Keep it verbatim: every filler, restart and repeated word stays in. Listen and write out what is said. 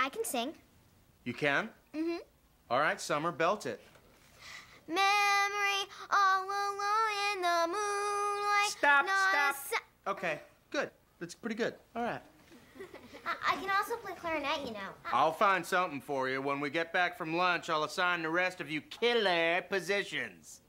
I can sing. You can? Mm-hmm. All right, Summer, belt it. Memory all alone in the moonlight. Stop, not stop. Okay, good. That's pretty good. All right. I, I can also play clarinet, you know. I'll find something for you. When we get back from lunch, I'll assign the rest of you killer positions.